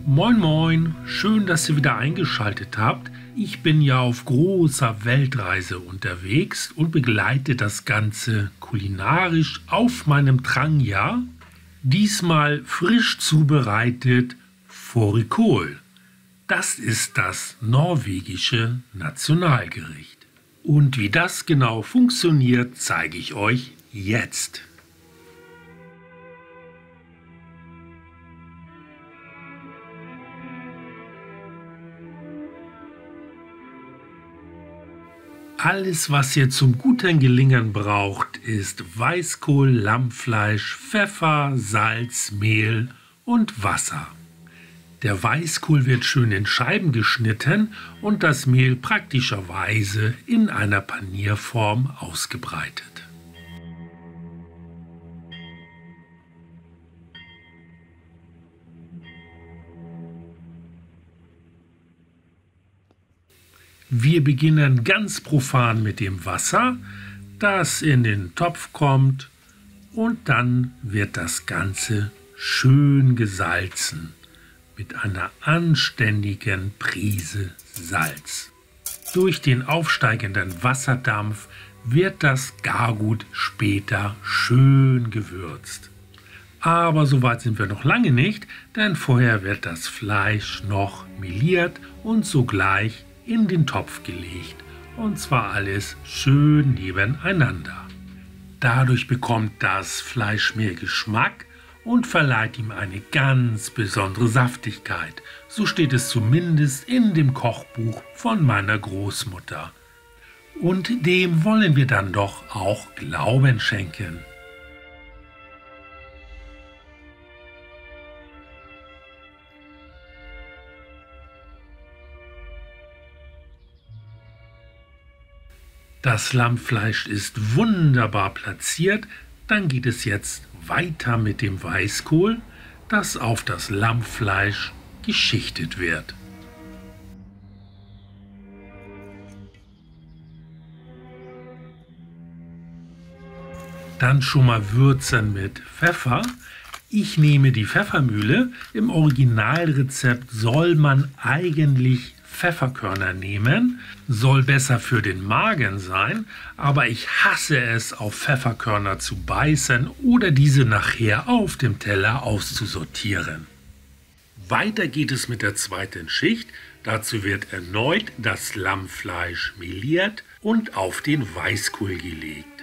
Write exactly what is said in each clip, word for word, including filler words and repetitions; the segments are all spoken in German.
Moin moin, schön, dass ihr wieder eingeschaltet habt. Ich bin ja auf großer Weltreise unterwegs und begleite das Ganze kulinarisch auf meinem Trangja. Diesmal frisch zubereitet Fårikål. Das ist das norwegische Nationalgericht. Und wie das genau funktioniert, zeige ich euch jetzt. Alles, was ihr zum guten Gelingen braucht, ist Weißkohl, Lammfleisch, Pfeffer, Salz, Mehl und Wasser. Der Weißkohl wird schön in Scheiben geschnitten und das Mehl praktischerweise in einer Panierform ausgebreitet. Wir beginnen ganz profan mit dem Wasser, das in den Topf kommt, und dann wird das Ganze schön gesalzen mit einer anständigen Prise Salz. Durch den aufsteigenden Wasserdampf wird das Gargut später schön gewürzt. Aber so weit sind wir noch lange nicht, denn vorher wird das Fleisch noch meliert und sogleich in den Topf gelegt, und zwar alles schön nebeneinander. Dadurch bekommt das Fleisch mehr Geschmack und verleiht ihm eine ganz besondere Saftigkeit. So steht es zumindest in dem Kochbuch von meiner Großmutter. Und dem wollen wir dann doch auch Glauben schenken. Das Lammfleisch ist wunderbar platziert, dann geht es jetzt weiter mit dem Weißkohl, das auf das Lammfleisch geschichtet wird. Dann schon mal würzen mit Pfeffer. Ich nehme die Pfeffermühle. Im Originalrezept soll man eigentlich Pfefferkörner nehmen, soll besser für den Magen sein, aber ich hasse es, auf Pfefferkörner zu beißen oder diese nachher auf dem Teller auszusortieren. Weiter geht es mit der zweiten Schicht. Dazu wird erneut das Lammfleisch meliert und auf den Weißkohl gelegt.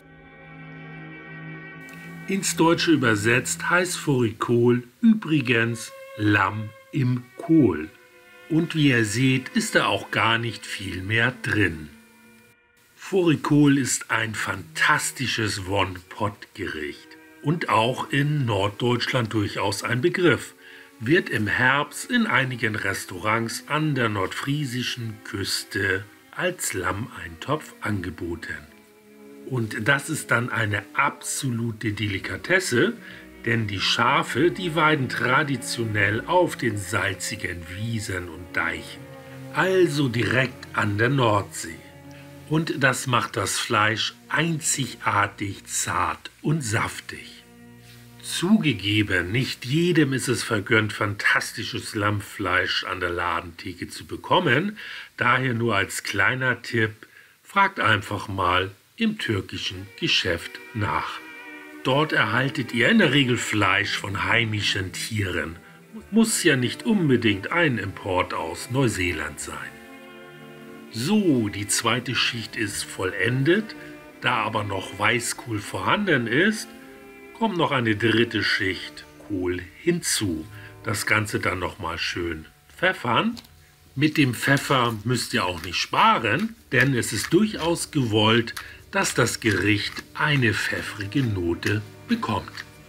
Ins Deutsche übersetzt heißt Fårikål übrigens Lamm im Kohl. Und wie ihr seht, ist da auch gar nicht viel mehr drin. Fårikål ist ein fantastisches One-Pot-Gericht und auch in Norddeutschland durchaus ein Begriff. Wird im Herbst in einigen Restaurants an der nordfriesischen Küste als Lammeintopf angeboten. Und das ist dann eine absolute Delikatesse, denn die Schafe, die weiden traditionell auf den salzigen Wiesen und Deichen, also direkt an der Nordsee. Und das macht das Fleisch einzigartig zart und saftig. Zugegeben, nicht jedem ist es vergönnt, fantastisches Lammfleisch an der Ladentheke zu bekommen. Daher nur als kleiner Tipp, fragt einfach mal im türkischen Geschäft nach. Dort erhaltet ihr in der Regel Fleisch von heimischen Tieren. Muss ja nicht unbedingt ein Import aus Neuseeland sein. So, die zweite Schicht ist vollendet. Da aber noch Weißkohl vorhanden ist, kommt noch eine dritte Schicht Kohl hinzu. Das Ganze dann nochmal schön pfeffern. Mit dem Pfeffer müsst ihr auch nicht sparen, denn es ist durchaus gewollt, dass das Gericht eine pfeffrige Note bekommt.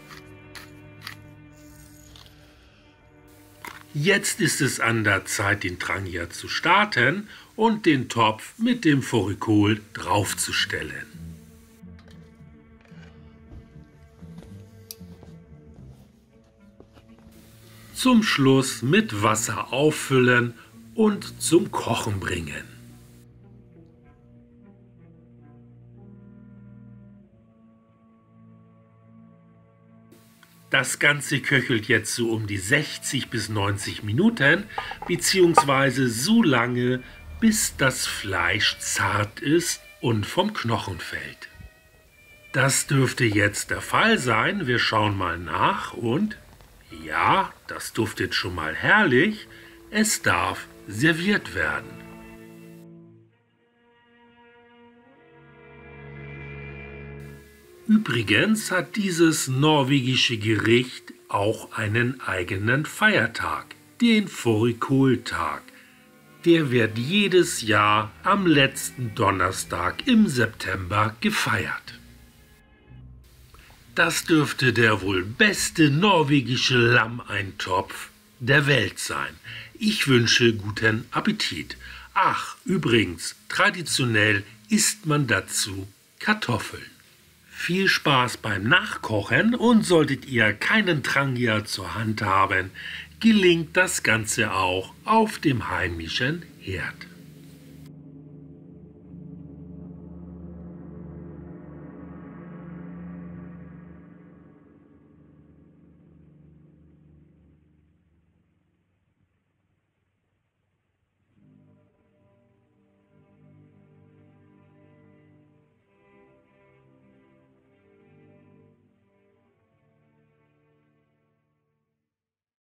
Jetzt ist es an der Zeit, den Trangja zu starten und den Topf mit dem Fårikål draufzustellen. Zum Schluss mit Wasser auffüllen und zum Kochen bringen. Das Ganze köchelt jetzt so um die sechzig bis neunzig Minuten, beziehungsweise so lange, bis das Fleisch zart ist und vom Knochen fällt. Das dürfte jetzt der Fall sein. Wir schauen mal nach und ja, das duftet schon mal herrlich. Es darf serviert werden. Übrigens hat dieses norwegische Gericht auch einen eigenen Feiertag, den Fårikål-Tag. Der wird jedes Jahr am letzten Donnerstag im September gefeiert. Das dürfte der wohl beste norwegische Lammeintopf der Welt sein. Ich wünsche guten Appetit. Ach, übrigens, traditionell isst man dazu Kartoffeln. Viel Spaß beim Nachkochen und solltet ihr keinen Trangia zur Hand haben, gelingt das Ganze auch auf dem heimischen Herd.